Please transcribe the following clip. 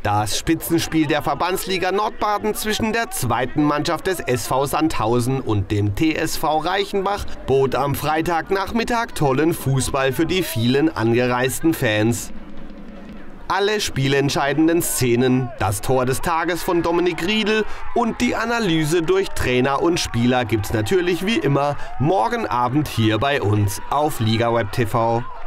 Das Spitzenspiel der Verbandsliga Nordbaden zwischen der zweiten Mannschaft des SV Sandhausen und dem TSV Reichenbach bot am Freitagnachmittag tollen Fußball für die vielen angereisten Fans. Alle spielentscheidenden Szenen, das Tor des Tages von Dominik Riedl und die Analyse durch Trainer und Spieler gibt's natürlich wie immer morgen Abend hier bei uns auf Liga Web TV.